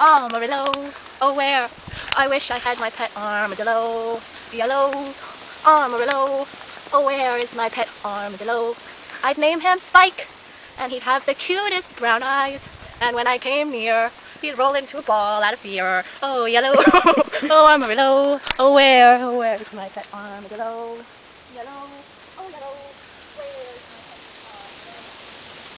Armadillo, oh where I wish I had my pet armadillo. Yellow, Armadillo, oh where is my pet armadillo? I'd name him Spike, and he'd have the cutest brown eyes. And when I came near, he'd roll into a ball out of fear. Oh yellow, oh Armadillo, oh where is my pet armadillo? Yellow, oh yellow.